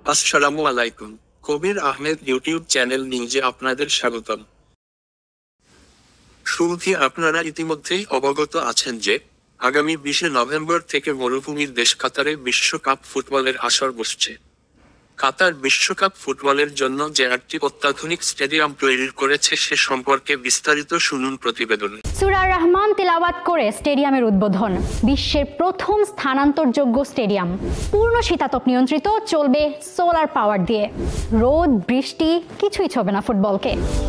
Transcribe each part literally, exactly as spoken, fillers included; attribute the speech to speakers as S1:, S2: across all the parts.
S1: আসসালামু আলাইকুম। কবির Ahmed YouTube channel নিউজে আপনাদের স্বাগতম। শুরুতে আপনারা ইতিমধ্যেই অবগত আছেন যে আগামী বিশে নভেম্বর থেকে মরুভূমির দেশ কাতারে বিশ্বকাপ ফুটবলের আসর বসছে। কাতার বিশ্বকাপ ফুটবলের জন্য যে আটটি অত্যাধুনিক স্টেডিয়াম তৈরি করেছে সে সম্পর্কে বিস্তারিত শুনুন প্রতিবেদনে।
S2: সূরা রহমান তেলাওয়াত করে স্টেডিয়ামের উদ্বোধন। বিশ্বের প্রথম স্থানান্তরযোগ্য স্টেডিয়াম, পূর্ণ শীতাতপ নিয়ন্ত্রিত, চলবে সোলার পাওয়ার দিয়ে। রোদ বৃষ্টি কিছুই ছবে না ফুটবলকে।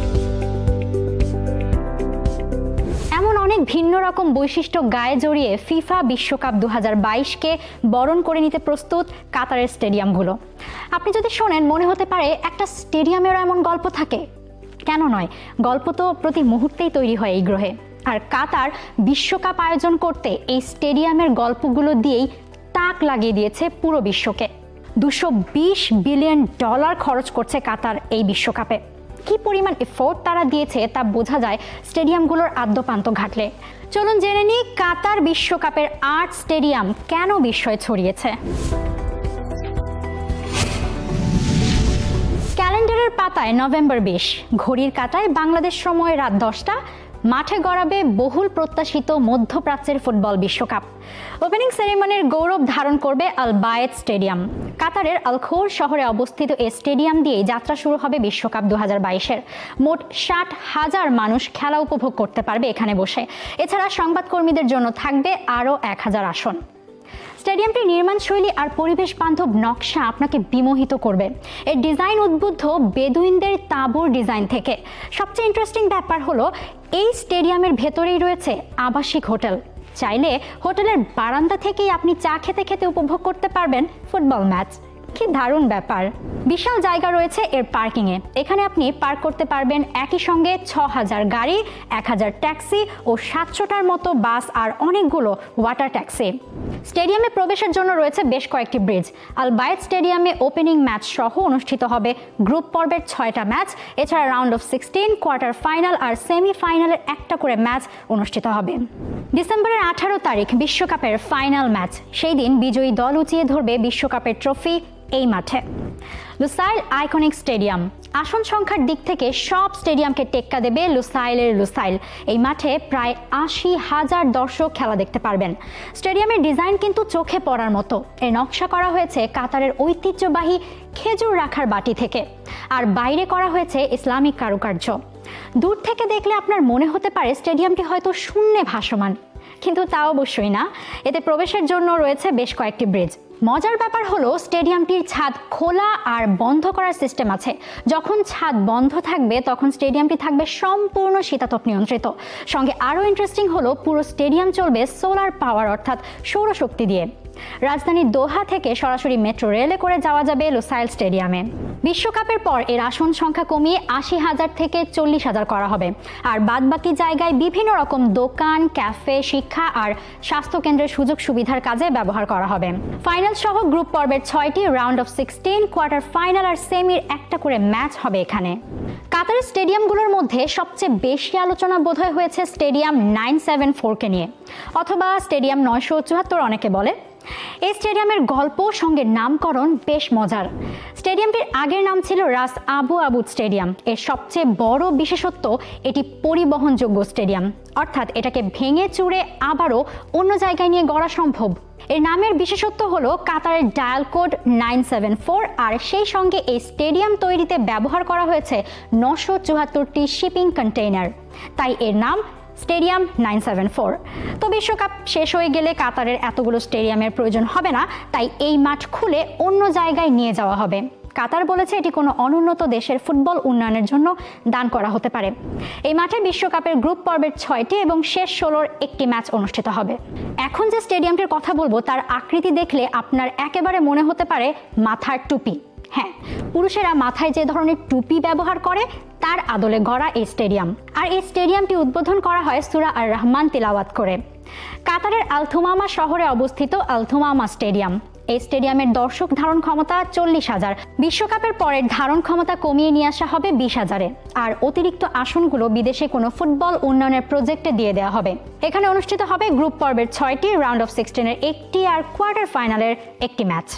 S2: এমন অনেক ভিন্ন রকম বৈশিষ্ট্য গায়ে জড়িয়ে ফিফা বিশ্বকাপ দু হাজার বাইশকে বরণ করে নিতে প্রস্তুত কাতারের স্টেডিয়ামগুলো। আপনি যদি শোনেন মনে হতে পারে একটা স্টেডিয়ামেরও এমন গল্প থাকে। কেন নয়, গল্প তো প্রতি মুহূর্তেই তৈরি হয় এই গ্রহে। আর কাতার বিশ্বকাপ আয়োজন করতে এই স্টেডিয়ামের গল্পগুলো দিয়েই তাক লাগিয়ে দিয়েছে পুরো বিশ্বকে। দুশো বিশ বিলিয়ন ডলার খরচ করছে কাতার এই বিশ্বকাপে। কি পরিমাণ এফোর্ট তারা দিয়েছে তা বোঝা যায় স্টেডিয়ামগুলোর আদ্যপান্ত ঘাটলে। চলুন জেনে নিই কাতার বিশ্বকাপের আট স্টেডিয়াম কেন বিস্ময় ছড়িয়েছে। ক্যালেন্ডারের পাতায় নভেম্বর বিশ, ঘড়ির কাঁটায় বাংলাদেশ সময় রাত দশটা। মাঠে গড়াবে বহুল প্রত্যাশিত মধ্যপ্রাচ্যের ফুটবল বিশ্বকাপ। ওপেনিং সেরেমনির গৌরব ধারণ করবে আল বায়েত স্টেডিয়াম। কাতারের আল খোর শহরে অবস্থিত এই স্টেডিয়াম দিয়েই যাত্রা শুরু হবে বিশ্বকাপ দু হাজার বাইশের। মোট ষাট হাজার মানুষ খেলা উপভোগ করতে পারবে এখানে বসে। এছাড়া সংবাদকর্মীদের জন্য থাকবে আরও এক হাজার আসন। স্টেডিয়ামটির নির্মাণশৈলী আর পরিবেশ বান্ধব নকশা আপনাকে বিমোহিত করবে। এর ডিজাইন উদ্বুদ্ধ বেদুইনদের তাঁবুর ডিজাইন থেকে। সবচেয়ে ইন্টারেস্টিং ব্যাপার হলো এই স্টেডিয়ামের ভেতরেই রয়েছে আবাসিক হোটেল। চাইলে হোটেলের বারান্দা থেকেই আপনি চা খেতে খেতে উপভোগ করতে পারবেন ফুটবল ম্যাচ। কি দারুণ ব্যাপার। বিশাল জায়গা রয়েছে এর পার্কিংয়ে। এখানে আপনি পার্ক করতে পারবেন একই সঙ্গে ছ হাজার গাড়ি, এক হাজার ট্যাক্সি ও সাতশোটার মতো বাস আর অনেকগুলো ওয়াটার ট্যাক্সি। স্টেডিয়ামে প্রবেশের জন্য রয়েছে বেশ কয়েকটি ব্রিজ। আল বায়েত স্টেডিয়ামে ওপেনিং ম্যাচ সহ অনুষ্ঠিত হবে গ্রুপ পর্বের ছয়টা ম্যাচ। এছাড়া round of sixteen, quarter final আর সেমিফাইনালের একটা করে ম্যাচ অনুষ্ঠিত হবে। ডিসেম্বরের আঠারো তারিখ বিশ্বকাপের ফাইনাল ম্যাচ। সেই দিন বিজয়ী দল উঁচিয়ে ধরবে বিশ্বকাপের ট্রফি এই মাঠে। Lusail iconic stadium. আসন সংখ্যার দিক থেকে সব স্টেডিয়ামকে টেক্কা দেবে লুসাইলের লুসাইল। এই মাঠে প্রায় আশি হাজার দর্শক খেলা দেখতে পারবেন। স্টেডিয়ামের ডিজাইন কিন্তু চোখে পড়ার মতো। এর নকশা করা হয়েছে কাতারের ঐতিহ্যবাহী খেজুর রাখার বাটি থেকে, আর বাইরে করা হয়েছে ইসলামিক কারুকার্য। দূর থেকে দেখলে আপনার মনে হতে পারে স্টেডিয়ামটি হয়তো শূন্যে ভাসমান, কিন্তু তা অবশ্যই না। এতে প্রবেশের জন্য রয়েছে বেশ কয়েকটি ব্রিজ। মজার ব্যাপার হলো স্টেডিয়ামটির ছাদ খোলা আর বন্ধ করার সিস্টেম আছে। যখন ছাদ বন্ধ থাকবে তখন স্টেডিয়ামটি থাকবে সম্পূর্ণ শীতাতপ নিয়ন্ত্রিত। সঙ্গে আরও ইন্টারেস্টিং হলো পুরো স্টেডিয়াম চলবে সোলার পাওয়ার অর্থাৎ সৌরশক্তি দিয়ে। রাজধানী দোহা থেকে সরাসরি মেট্রো রেলে করে যাওয়া যাবে লুসাইল স্টেডিয়ামে। বিশ্বকাপের পর এর আসন সংখ্যা কমিয়ে আশি হাজার থেকে চল্লিশ হাজার করা হবে। আর বাদবাকি জায়গায় বিভিন্ন রকম দোকান, ক্যাফে, শিক্ষা আর স্বাস্থ্যকেন্দ্রের সুযোগ সুবিধার কাজে ব্যবহার করা হবে। ফাইনাল সহ গ্রুপ পর্বের ছয়টি, round of sixteen, quarter final আর সেমির একটা করে ম্যাচ হবে এখানে। কাতারের স্টেডিয়ামগুলোর মধ্যে সবচেয়ে বেশি আলোচনা বোধহয় হয়েছে স্টেডিয়াম নাইন সেভেন ফোরকে নিয়ে, অথবা স্টেডিয়াম নয়শো চুয়াত্তর অনেকে বলে। এই স্টেডিয়ামের গল্প সঙ্গে নামকরণ বেশ মজার। স্টেডিয়ামটির আগের নাম ছিল রাস আবু আবুদ স্টেডিয়াম। এর সবচেয়ে বড় বিশেষত্ব এটি পরিবহনযোগ্য স্টেডিয়াম, অর্থাৎ এটাকে ভেঙে চুরে আবারও অন্য জায়গায় নিয়ে গড়া সম্ভব। এর নামের বিশেষত্ব হলো কাতারের dial code nine seven four, আর সেই সঙ্গে এই স্টেডিয়াম তৈরিতে ব্যবহার করা হয়েছে নশো চুয়াত্তরটি শিপিং কন্টেইনার, তাই এর নাম স্টেডিয়াম নাইন সেভেন ফোর। তো বিশ্বকাপ শেষ হয়ে গেলে কাতারের এতগুলো স্টেডিয়ামের প্রয়োজন হবে না, তাই এই মাঠ খুলে অন্য জায়গায় নিয়ে যাওয়া হবে। কাতার বলেছে এটি কোনো অনুন্নত দেশের ফুটবল উন্নয়নের জন্য দান করা হতে পারে। এই মাঠে বিশ্বকাপের গ্রুপ পর্বের ছয়টি এবং শেষ ষোলোর একটি ম্যাচ অনুষ্ঠিত হবে। এখন যে স্টেডিয়ামটির কথা বলবো তার আকৃতি দেখলে আপনার একেবারে মনে হতে পারে মাথার টুপি। হ্যাঁ, পুরুষেরা মাথায় যে ধরনের টুপি ব্যবহার করে তার আদলে গড়া এই স্টেডিয়াম। আর এই স্টেডিয়ামটি উদ্বোধন করা হয় সূরা আর রহমান তিলাওয়াত করে। কাতারের আল থুমামা শহরে অবস্থিত আল থুমামা স্টেডিয়াম। এই স্টেডিয়ামের দর্শক ধারণ ক্ষমতা চল্লিশ হাজার। বিশ্বকাপের পরের ধারণ ক্ষমতা কমিয়ে নিয়ে আসা হবে বিশ হাজারে। আর অতিরিক্ত আসনগুলো বিদেশে কোনো ফুটবল উন্নয়নের প্রজেক্টে দিয়ে দেওয়া হবে। এখানে অনুষ্ঠিত হবে গ্রুপ পর্বের ছয়টি, রাউন্ড অফ সিক্সটিনের একটি আর কোয়ার্টার ফাইনালের একটি ম্যাচ।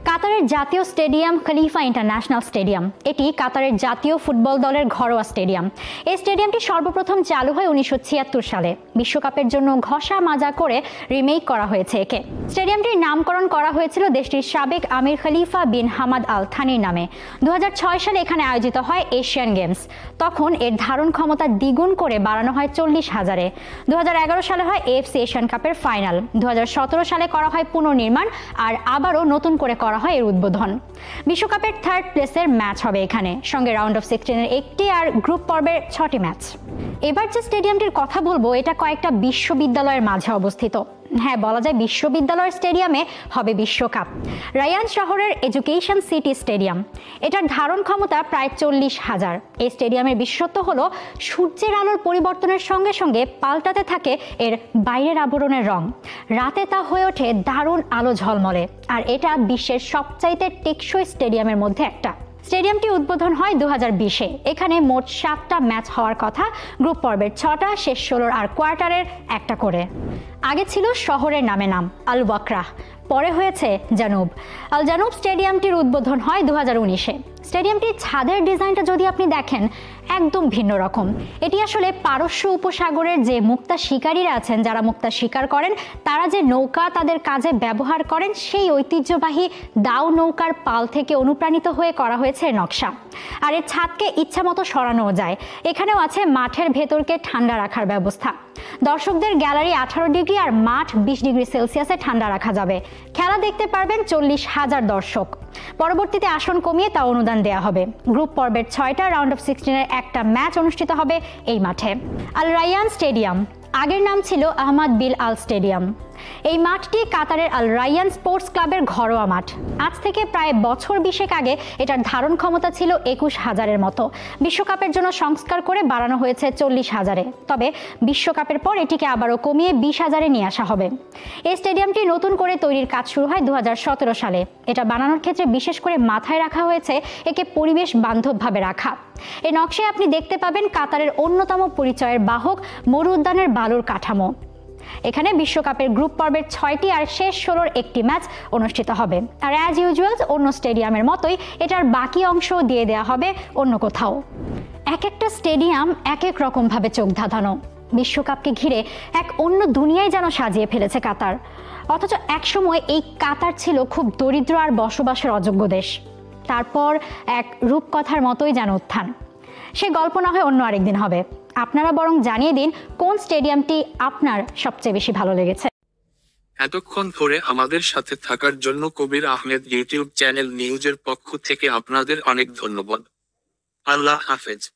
S2: কাতারের জাতীয় স্টেডিয়াম খলিফা ইন্টারন্যাশনাল স্টেডিয়াম। এটি কাতারের জাতীয় ফুটবল দলের ঘরোয়া স্টেডিয়াম। এই স্টেডিয়ামটি সর্বপ্রথম চালু হয় উনিশশো ছিয়াত্তর সালে। বিশ্বকাপের জন্য ঘষা মাজা করে রিমেক করা হয়েছে একে। স্টেডিয়ামটির নামকরণ করা হয়েছিল দেশটির সাবেক আমির খলিফা বিন হামাদ আল থানির নামে। দু হাজার ছয় সালে এখানে আয়োজিত হয় এশিয়ান গেমস। তখন এর ধারণ ক্ষমতা দ্বিগুণ করে বাড়ানো হয় চল্লিশ হাজারে। দু হাজার এগারো সালে হয় এএফসি এশিয়ান কাপের ফাইনাল। দু হাজার সতেরো সালে করা হয় পুনর্নির্মাণ, আর আবারও নতুন করে করা হয় এর উদ্বোধন। বিশ্বকাপের থার্ড প্লেসের ম্যাচ হবে এখানে, সঙ্গে রাউন্ড অফ সিক্সটিনের একটি আর গ্রুপ পর্বের ছটি ম্যাচ। এবার যে স্টেডিয়ামটির কথা বলবো এটা কয়েকটা বিশ্ববিদ্যালয়ের মাঝে অবস্থিত। হ্যাঁ, বলা যায় বিশ্ববিদ্যালয়ের স্টেডিয়ামে হবে বিশ্বকাপ। রায়ান শহরের এডুকেশন সিটি স্টেডিয়াম। এটার ধারণ ক্ষমতা প্রায় চল্লিশ হাজার। এই স্টেডিয়ামের বিশেষত্ব হলো সূর্যের আলোর পরিবর্তনের সঙ্গে সঙ্গে পাল্টাতে থাকে এর বাইরের আবরণের রং। রাতে তা হয়ে ওঠে দারুণ আলো ঝলমলে, আর এটা বিশ্বের সবচাইতে টেকসই স্টেডিয়ামের মধ্যে একটা। স্টেডিয়ামটি উদ্বোধন হয় দু হাজার বিশে। এখানে মোট সাতটা ম্যাচ হওয়ার কথা, গ্রুপ পর্বের ছটা, শেষ ষোলোর আর কোয়ার্টারের একটা করে। আগে ছিল শহরের নামে নাম আল ওয়াকরাহ, পরে হয়েছে জানুব। আল জানুব স্টেডিয়ামটির উদ্বোধন হয় দু হাজার উনিশে। স্টেডিয়ামটির ছাদের ডিজাইনটা যদি আপনি দেখেন একদম ভিন্ন রকম। এটি আসলে পারস্য উপসাগরের যে মুক্তা শিকারীরা আছেন, যারা মুক্তা শিকার করেন, তারা যে নৌকা তাদের কাজে ব্যবহার করেন, সেই ঐতিহ্যবাহী দাও নৌকার পাল থেকে অনুপ্রাণিত হয়ে করা হয়েছে নকশা। আর এর ছাদকে ইচ্ছা মতো সরানোও যায়। এখানেও আছে মাঠের ভেতরকে ঠান্ডা রাখার ব্যবস্থা। দর্শকদের গ্যালারি আঠারো ডিগ্রি আর মাঠ বিশ ডিগ্রি সেলসিয়াসে ঠান্ডা রাখা যাবে। খেলা দেখতে পারবেন চল্লিশ হাজার দর্শক। পরবর্তীতে আসন কমিয়ে তা অনুদান দেওয়া হবে। গ্রুপ পর্বের ছয়টা, রাউন্ড অফ সিক্সটিনের একটা ম্যাচ অনুষ্ঠিত হবে এই মাঠে। আল রায়ান স্টেডিয়াম আগের নাম ছিল আহমদ বিল আল স্টেডিয়াম। এই মাঠটি কাতারের আল রায়ান স্পোর্টস ক্লাবের ঘরোয়া মাঠ। আজ থেকে প্রায় বছর বিশেক আগে এটার ধারণ ক্ষমতা ছিল একুশ হাজারের মতো। বিশ্বকাপের জন্য সংস্কার করে বাড়ানো হয়েছে চল্লিশ হাজারে। তবে বিশ্বকাপের পর এটিকে আবারও কমিয়ে বিশ হাজারে নিয়ে আসা হবে। এই স্টেডিয়ামটি নতুন করে তৈরির কাজ শুরু হয় দু হাজার সতেরো সালে। এটা বানানোর ক্ষেত্রে বিশেষ করে মাথায় রাখা হয়েছে একে পরিবেশ বান্ধবভাবে রাখা। এই নকশায় আপনি দেখতে পাবেন কাতারের অন্যতম পরিচয়ের বাহক মরু উদ্যানের বালুর কাঠামো। এখানে বিশ্বকাপের গ্রুপ পর্বের ছয়টি আর শেষ ষোলোর একটি ম্যাচ অনুষ্ঠিত হবে। আর অ্যাজ ইউজুয়াল অন্য স্টেডিয়ামের মতোই এটার বাকি অংশ দিয়ে দেওয়া হবে অন্য কোথাও। এক একটা স্টেডিয়াম এক এক রকম ভাবে চোখ ধাঁধানো। বিশ্বকাপকে ঘিরে এক অন্য দুনিয়ায় যেন সাজিয়ে ফেলেছে কাতার। অথচ একসময় এই কাতার ছিল খুব দরিদ্র আর বসবাসের অযোগ্য দেশ। তারপর এক রূপকথার মতোই যেন উত্থান। সে গল্প না হয় অন্য আরেকদিন হবে। আপনারা বরং জানিয়ে দিন কোন স্টেডিয়ামটি আপনার সবচেয়ে বেশি ভালো লেগেছে।
S1: এতক্ষণ ধরে আমাদের সাথে থাকার জন্য কবির আহমেদ ইউটিউব চ্যানেল নিউজের পক্ষ থেকে আপনাদের অনেক ধন্যবাদ। আল্লাহ হাফেজ।